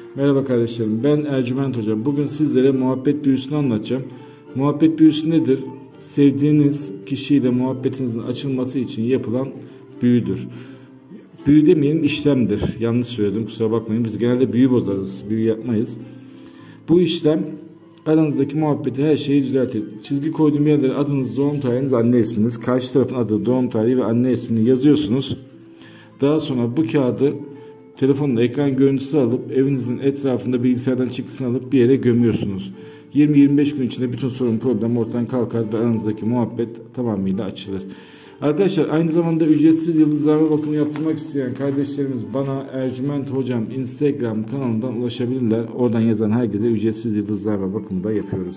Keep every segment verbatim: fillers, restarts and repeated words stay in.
Merhaba kardeşlerim, ben Ercüment Hoca. Bugün sizlere muhabbet büyüsünü anlatacağım. Muhabbet büyüsü nedir? Sevdiğiniz kişiyle muhabbetinizin açılması için yapılan büyüdür. Büyü demeyelim, işlemdir. Yanlış söyledim, kusura bakmayın. Biz genelde büyü bozarız, büyü yapmayız. Bu işlem aranızdaki muhabbeti, her şeyi düzeltir. Çizgi koyduğum yerlere adınız, doğum tarihiniz, anne isminiz, karşı tarafın adı, doğum tarihi ve anne ismini yazıyorsunuz. Daha sonra bu kağıdı telefonla ekran görüntüsü alıp evinizin etrafında bilgisayardan çıktısını alıp bir yere gömüyorsunuz. yirmi yirmi beş gün içinde bütün sorun, problem ortadan kalkar ve aranızdaki muhabbet tamamıyla açılır. Arkadaşlar, aynı zamanda ücretsiz yıldızlarma bakımı yaptırmak isteyen kardeşlerimiz bana Ercüment Hocam Instagram kanalından ulaşabilirler. Oradan yazan herkese ücretsiz yıldızlarma bakımı da yapıyoruz.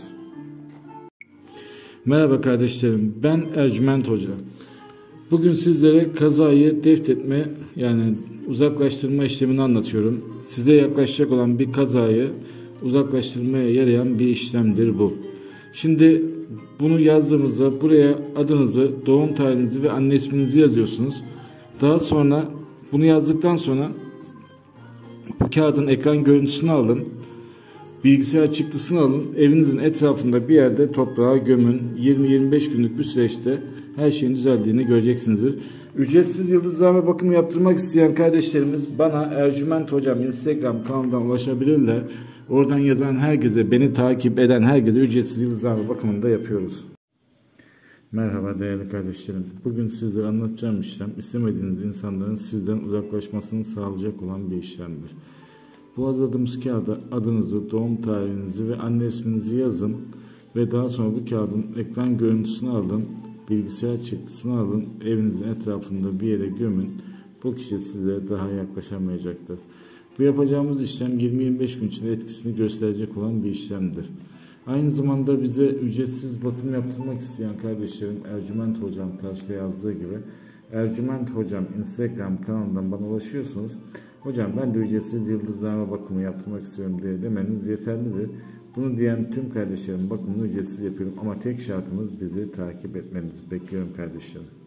Merhaba kardeşlerim, ben Ercüment Hoca. Bugün sizlere kazayı deftetme, yani uzaklaştırma işlemini anlatıyorum. Size yaklaşacak olan bir kazayı uzaklaştırmaya yarayan bir işlemdir bu. Şimdi bunu yazdığımızda buraya adınızı, doğum tarihinizi ve anne isminizi yazıyorsunuz. Daha sonra bunu yazdıktan sonra bu kağıdın ekran görüntüsünü alın. Bilgisayar çıktısını alın. Evinizin etrafında bir yerde toprağa gömün. yirmi yirmi beş günlük bir süreçte her şeyin düzeldiğini göreceksinizdir. Ücretsiz yıldızlarma bakımı yaptırmak isteyen kardeşlerimiz bana Ercüment Hocam Instagram kanalından ulaşabilirler. Oradan yazan herkese, beni takip eden herkese ücretsiz yıldızlarma bakımını da yapıyoruz. Merhaba değerli kardeşlerim. Bugün sizlere anlatacağım işlem, istemediğiniz insanların sizden uzaklaşmasını sağlayacak olan bir işlemdir. Bu hazırladığımız kağıda adınızı, doğum tarihinizi ve anne isminizi yazın ve daha sonra bu kağıdın ekran görüntüsünü alın, bilgisayar çıktısını alın, evinizin etrafında bir yere gömün. Bu kişi size daha yaklaşamayacaktır. Bu yapacağımız işlem yirmi yirmi beş gün içinde etkisini gösterecek olan bir işlemdir. Aynı zamanda bize ücretsiz bakım yaptırmak isteyen kardeşlerim Ercüment Hocam karşıda yazdığı gibi Ercüment Hocam Instagram kanalından bana ulaşıyorsunuz. Hocam ben de ücretsiz yıldızlarma bakımı yaptırmak istiyorum diye demeniz yeterlidir. Bunu diyen tüm kardeşlerim bakımını ücretsiz yapıyorum ama tek şartımız bizi takip etmeniz. Bekliyorum kardeşlerim.